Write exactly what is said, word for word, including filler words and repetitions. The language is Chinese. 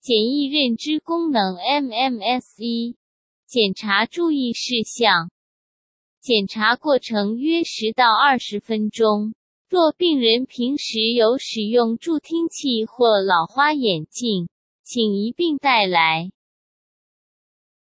简易认知功能 M M S 一 检查注意事项。检查过程约十到二十分钟。若病人平时有使用助听器或老花眼镜，请一并带来。